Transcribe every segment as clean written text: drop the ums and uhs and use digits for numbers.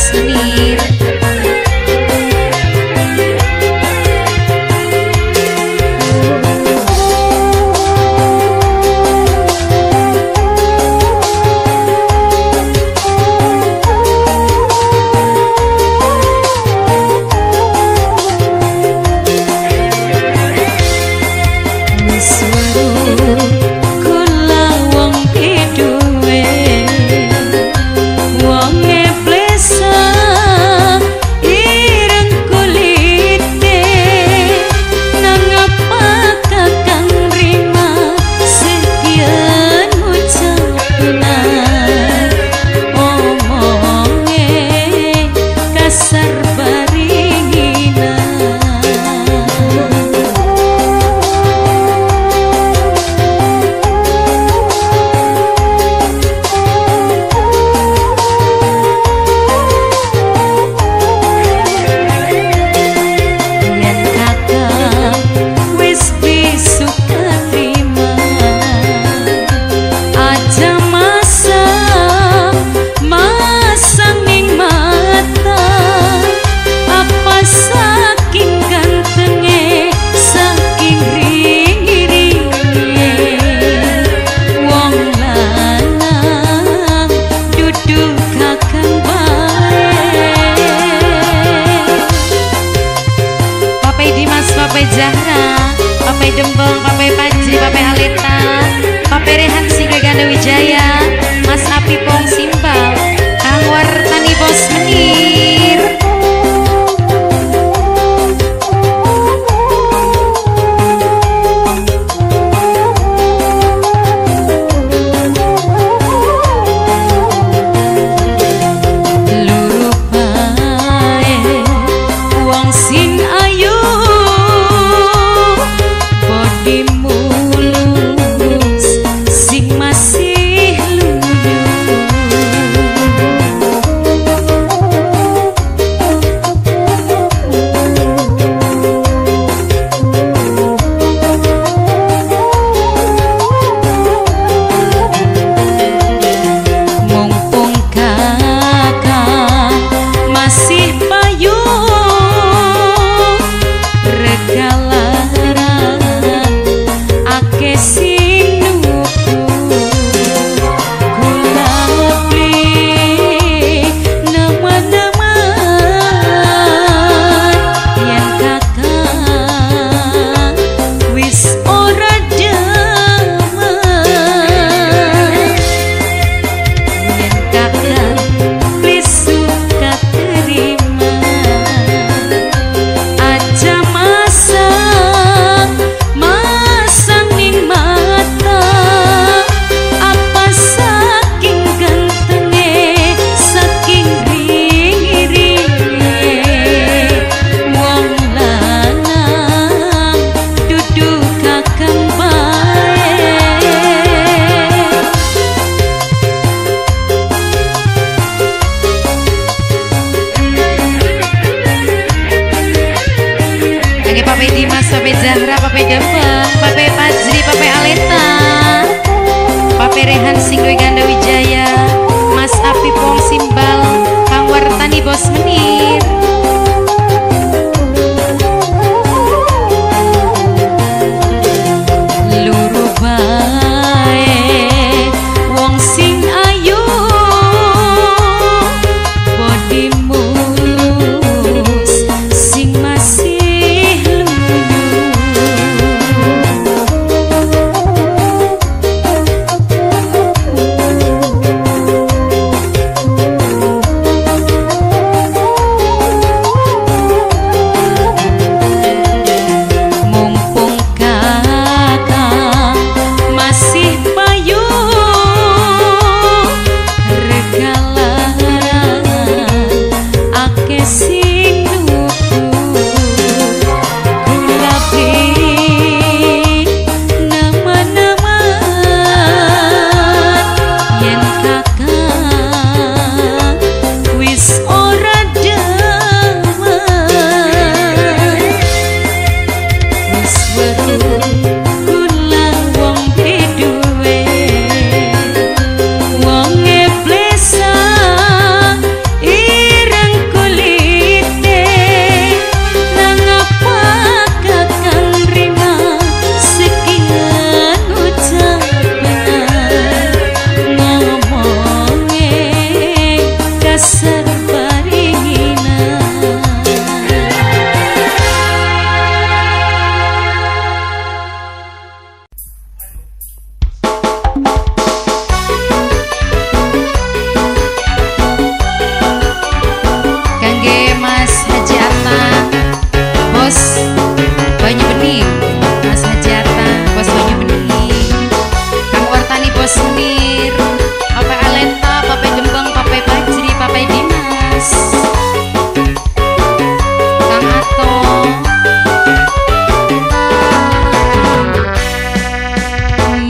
Senir. Wong e plesa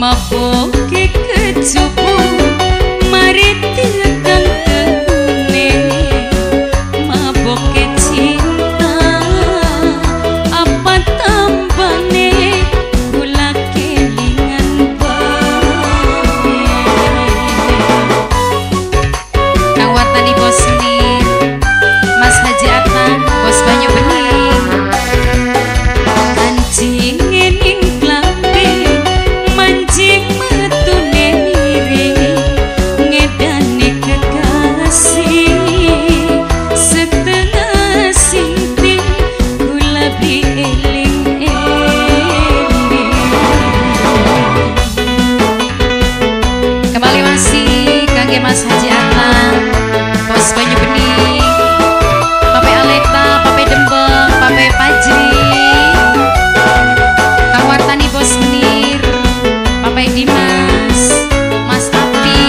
maboke kecupu mari tekan tengune maboke cinta apa tambane kula kelingan bae kang wartani bos nih Mas Haji Atan bos Banyu Bening kancing ning klambi mancing metune iri ngedane kekasih setengah sinting kula beli eling-eling kembali masih kangge Mas Haji Atan bos Banyu Bening Pape Aleta, Pape Dembeng, Pape Pajri Kang Wartani Bos Menir Pape Dimas Mas Api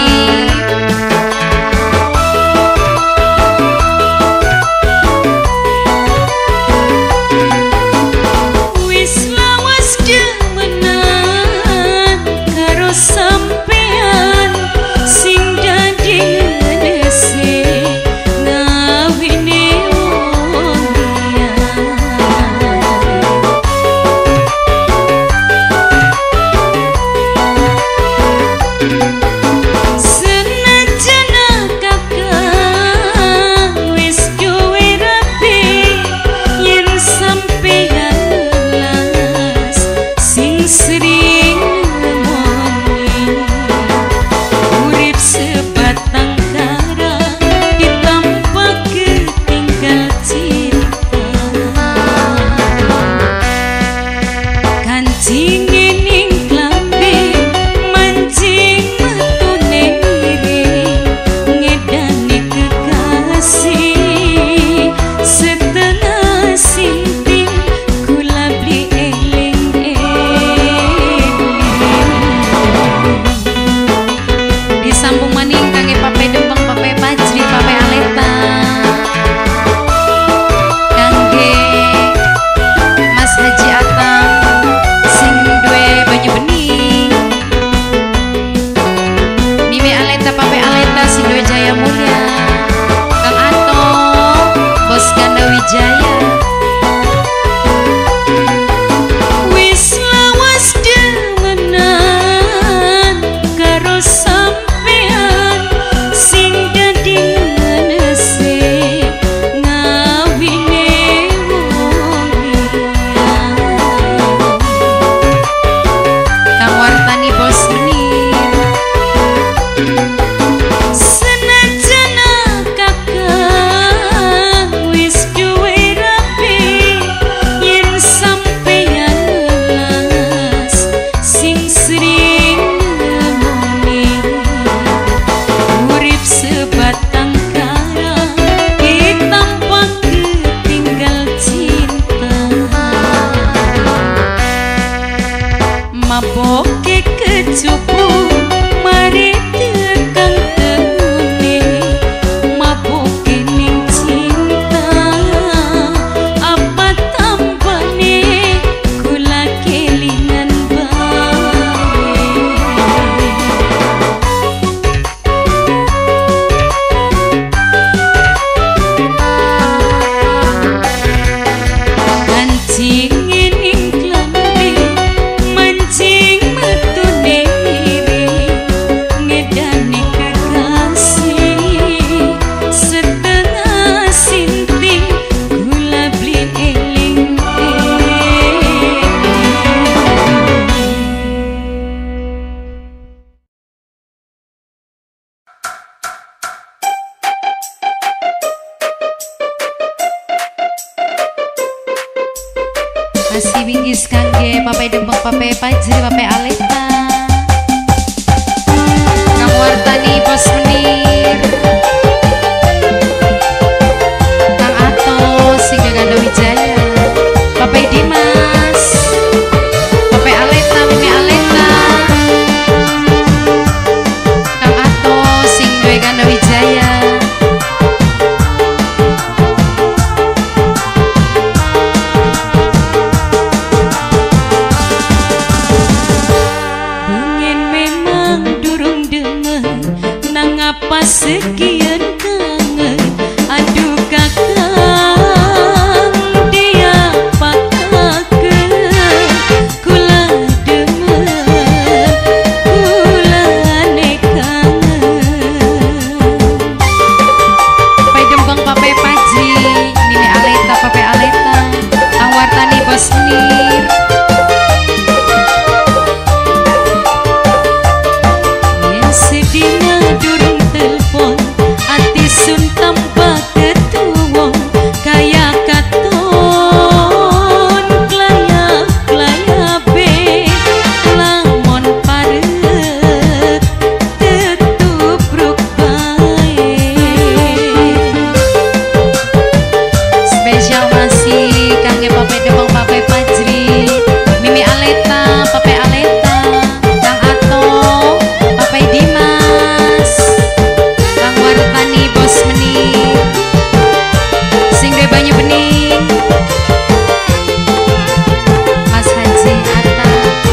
wis lawas demenan karo sampean sing dadi ngenesi ngawini wong liya senajan kakak wis duwe rapi yen sampeyan las sing sering nemoni urip sebatang kara ditampa ketinggal cinta kancing ning klambi mancing metune iri ngedane kekasih setengah sinting kula beli eling-eling disambung maning kangge Pape Dembeng Pape Pajri Pape Aleta kangge Mas Haji Atam sing duwe Banyu Bening Mimi Aleta Pape Aleta sing duwe Jaya Mulia Kang Ato Bos Ganda Wijaya wis lawas demenan karo sampean sing dadi ngenesi ngawine wong liya Kang Wartani Bos Menir senajan kakak wis duwe rapi yen sampeyan las sing sering nemoni urip sebatang kara ditampa ketinggal cinta maboke kecupu mari tekan tengune maboke ning cinta apa tambane kula kelingan bae kancing ning klambi mancing metune iri ngedane kekasih setengah sinting kula beli eling-eling masih binggis kangge Pape Dembeng Pape Pajri Pape Aleta Kang Wartani Bos Menir Kang Ato sing Ganda Wijaya Pape Dimas Pape Aleta Mimi Aleta Kang Ato sing duwe Ganda Wijaya sekian kangen. Aduh kakang dia pakakeun, kula demen, kula kangen. Papai Dembang, Papai Paji, Nini Aleta, Papai Aleta, Awartani Bos Nir. Yen sedina durung telepon, ati sun tambah ketuwong, kaya katon klaya be, lamun paret tetubruk bae. Spesial masih kangge Papai Dembang, Papai Pajri, Mimi Aleta, Papai Aleta, Kang Ato, Papai Dimas, Kang Wartani Bos Mening, Singre Banyu Bening, Mas Haji Atta.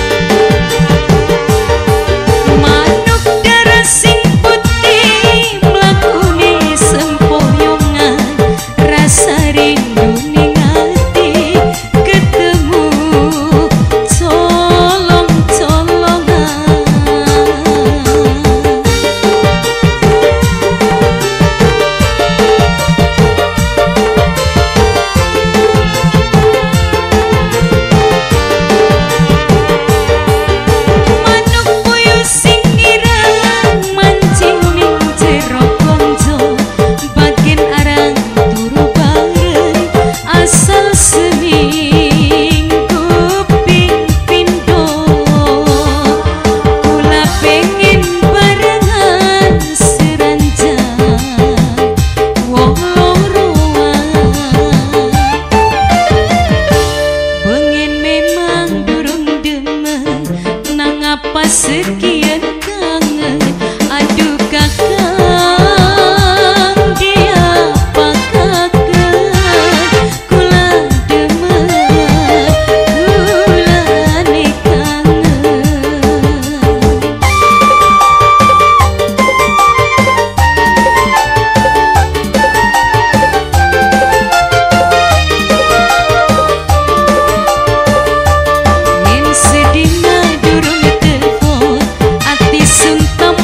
Manuk darah sing putih mlakune sempoyongan, rasa rindu ning ati ketemu colong-colongan. Manuk puyuh sing ireng mancing ning jero konco, bagian arang turu bareng, asal seminggu ping pindo. Kula pengen barengan seranjang wong loroan. Pengen memang durung demen, nang apa sekian kangen. Aduh kakang dia pakakeun, kula demen, kula kangen. Yen sedina durung telepon, ati sun tambah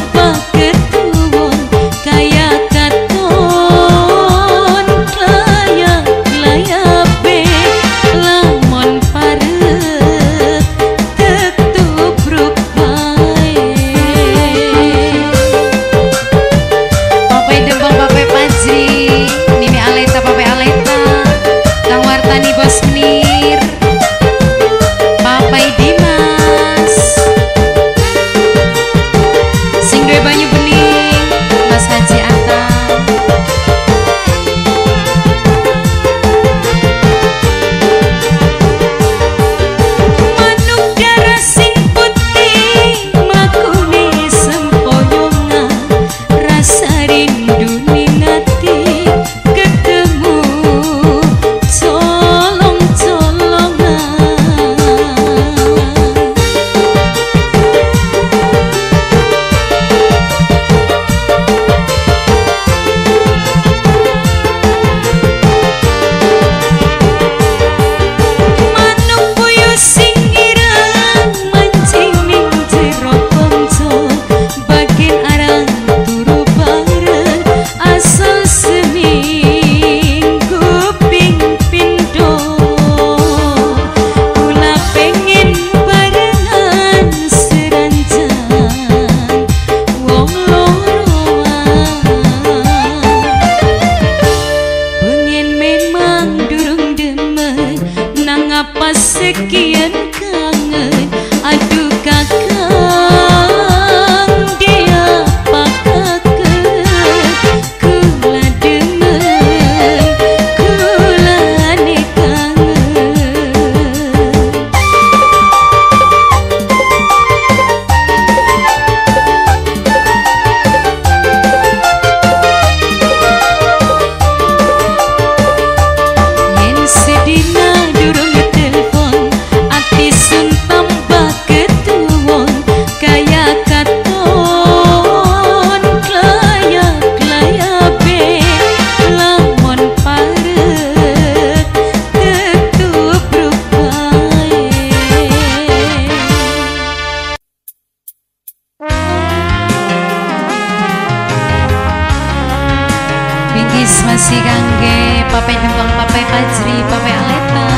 Wis masih kangge Pape Dembang, Pape Fajri, Pape Aleta,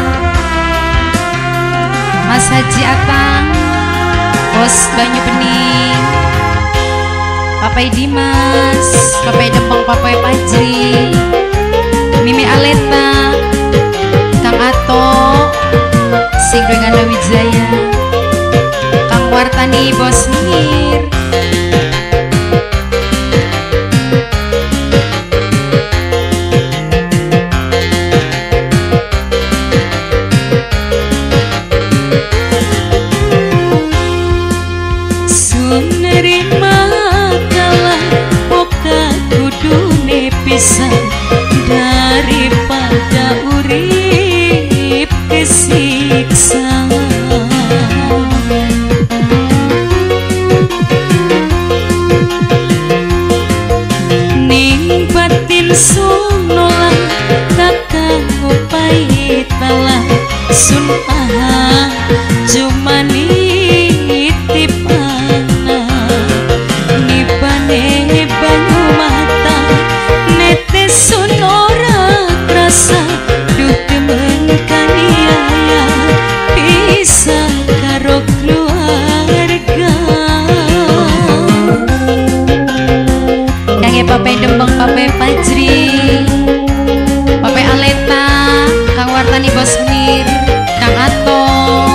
Mas Haji Atang, Bos Banyu Bening, Pape Dimas, Pape Dembang, Pape Fajri, Mimi Aleta, Kang Ato, sing Ganda Wijaya, Kang Wartani, Bos Nir, daripada urip kesiksa. Ning batin sunolah kakang upai talah sun aha cuma nitipana nibane banyu mata netes sun ora krasa duh temen kaniaya bisa karo keluarga. Kangge Pape Dembang, Pape Fajri, Pape Aleta, Kang Wartani, Bos Munir, Kang Ato,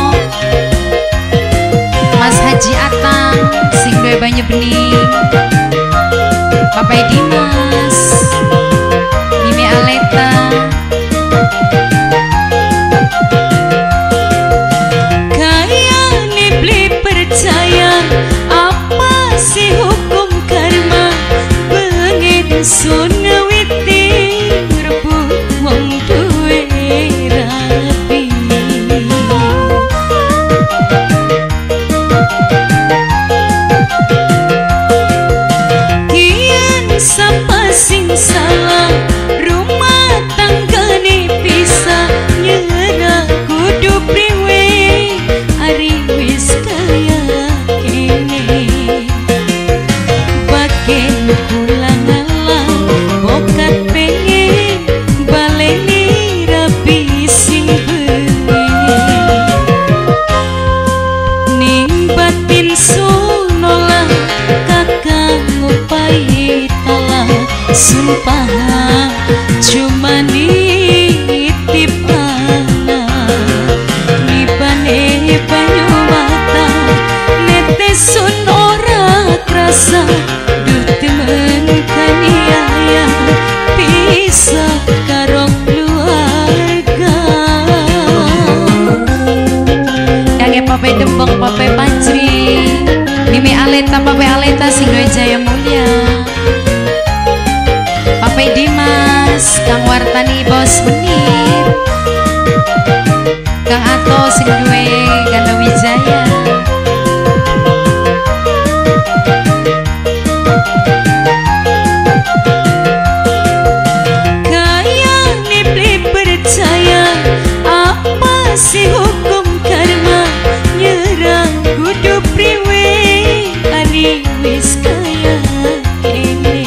Mas Haji Atang, sing duwe Banyu Bening, Pape Dimas, Mimi Aleta, kayane beli percaya apa sih hukum karma pengen sun witi rebut wong duwe rapi. Kian sapa sing salah rumah tanggane bisa nyerah kudu priwe ari wis kaya kene bagen pulang alang bokat pengen baleni rapi sing bengi ning batin sunolah kakang upai talah sumpah cuma nitipana nibane banyu mata netes sun ora krasa duh temen kaniaya bisa karo keluarga. Kangge Pape Dembang, Pape Fajri, Mimi Aleta, Pape Aleta sing duwe Jaya Mulia, Pape Dimas, Kang Wartani, Bos Munir, Kang Ato sing duwe Ganda Wijaya, kayane beli percaya apa sih hukum karma nyerah kudu priwe ari wis kaya kene.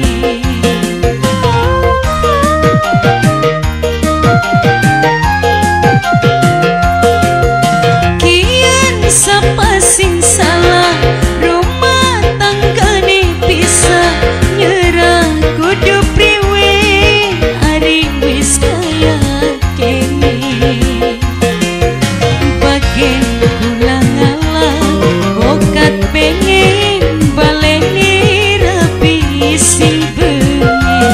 Kian sapa sing salah rumah tanggane bisa nyerah kudu priwe ari wis kaya kene bagen pulang alang bokat pengen baleni rapi sing bengi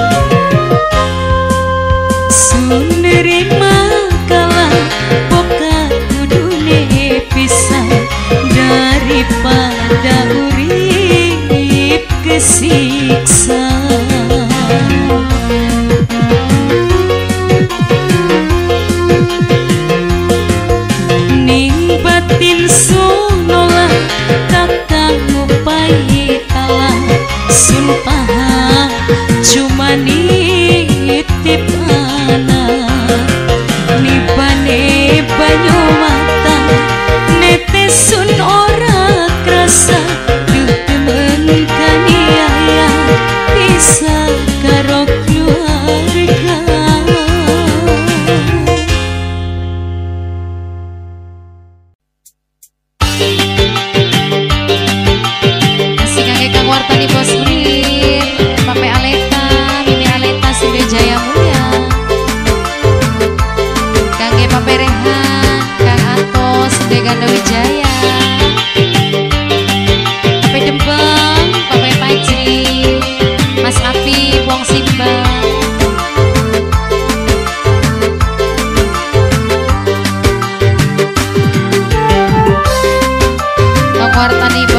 sun nerima kalah bokat kudune pisah daripada urip kesiksa. Ning batin sunolah kakang upai talah sumpah cuma nitipana nibane banyu mata netes sun ora krasa duh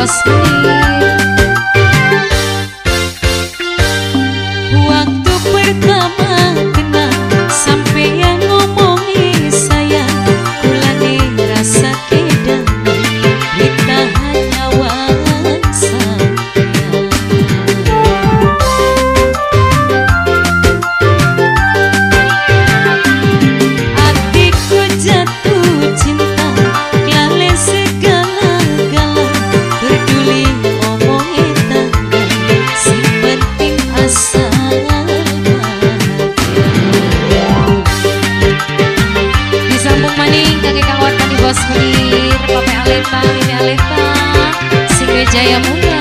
Bos Menir. Waktu pertama kenal sampai yang ngomongi saya, kulane rasa kedangan ditahan nyawan sampean. Hatiku jatuh cinta lalen segala-gala, peduli omong etangga, si penting asal bahagia. Disambung maning kaki Kang Wartani Bos Menir, Pape Aleta, Mimi Aleta, Singre Jaya Mulia,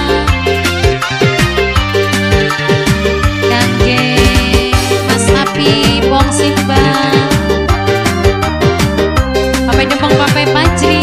Kangge Mas Api, Pong Simba, Pape Dempeng, Pape Pajri.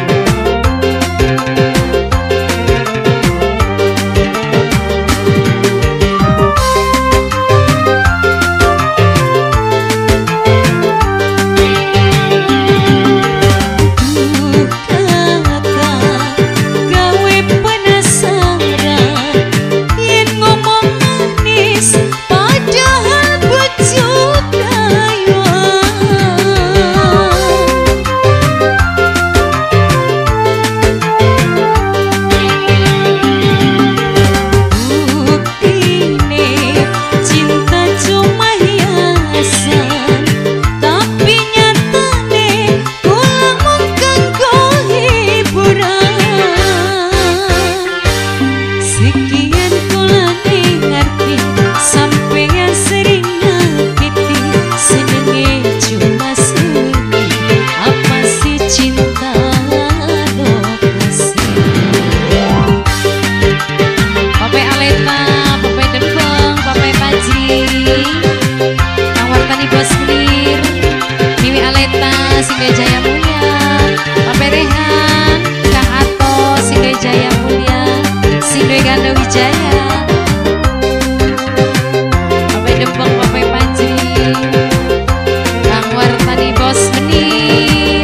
Singre Jaya Mulia, Pape Rehan, Kang Ato, Singre Jaya Mulia, Singre Ganda Wijaya, Pape Dempeng, Pape Pajri, Kang Wartani Bos Menir.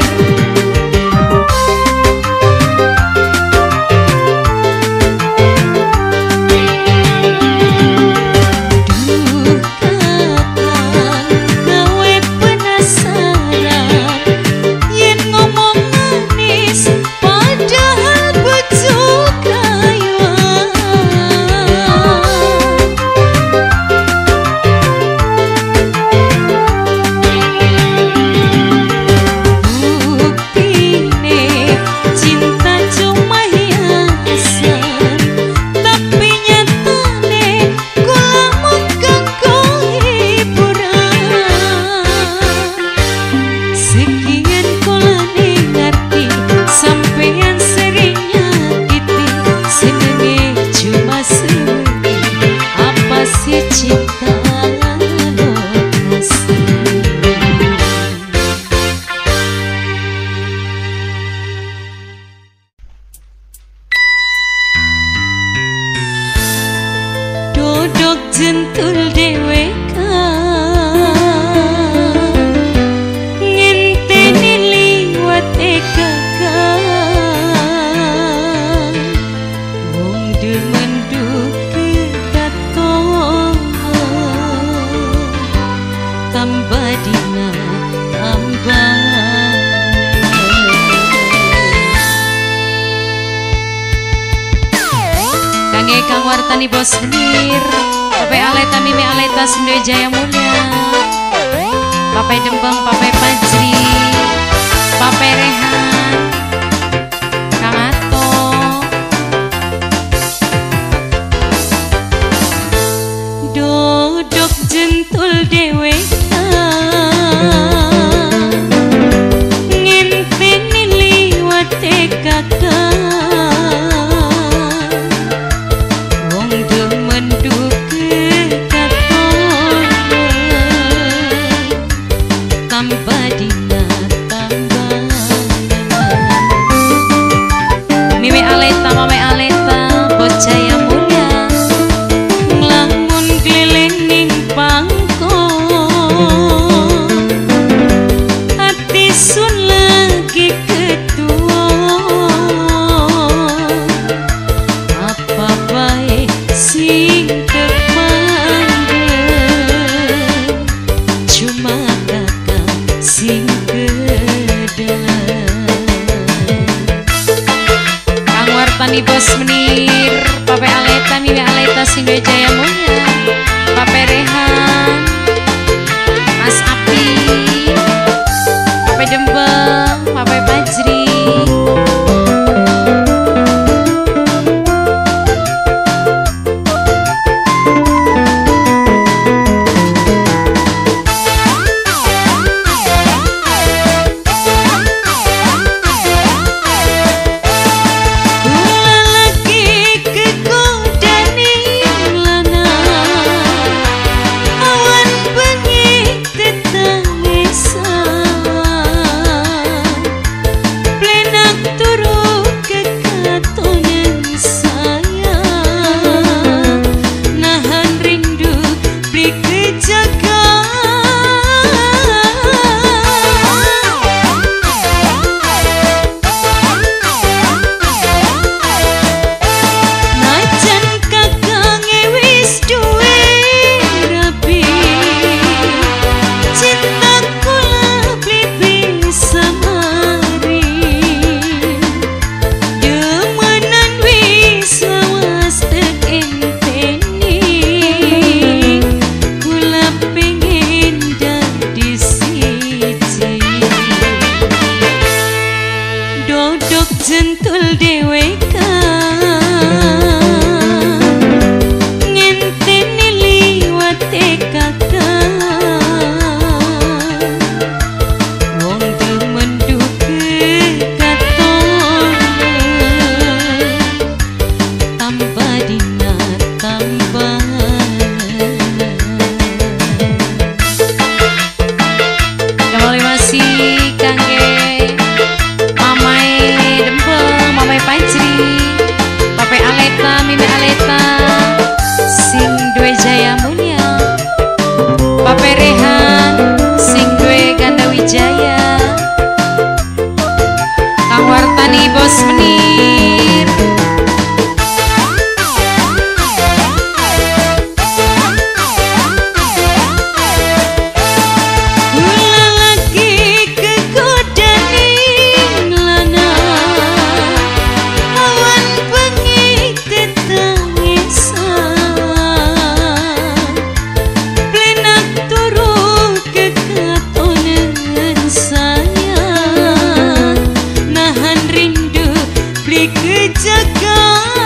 Duh kakang gawe penasaran, yen ngomong manis padahal bujuk rayuan. Buktine cinta cuma hiasan, tapi nyatane kula mung kanggo hiburan. Sekian kula ngerti sampeyan sering nyakiti, senenge cuma sewengi, apa sih cinta lokasi. Dodok jentul dewekan, ngenteni liwat ekakan, wong demen duke katongan, tambah dina tambah. Kangge Kang Wartani Bos Menir, Pape Aleta, Mimi Aleta, Singre Jaya Mulia, Pape Dempeng, Pape Pajri, Pape Rehan, Kang Ato, dodok jentul dewekan, ngenteni liwat ekakan, wong demen duke katongan, tambah dina tambah. Bos Menir, Pape Aleta, Mimi Aleta, Singwe Jaya Mulia, Pape Rehan, Mas Api, Pape Dembeng, Pape Pajri. Jentul deweka ngenteni liwate kakak wong demen duke katon tambah dina tambah kembali masih kangge Pajri, Pape Aleta, Mimi Aleta, Sing Dwe Jaya Mulia, Pape Rehan, Sing Dwe Ganda Wijaya, Kang Wartani Bos Menir. Kejagaan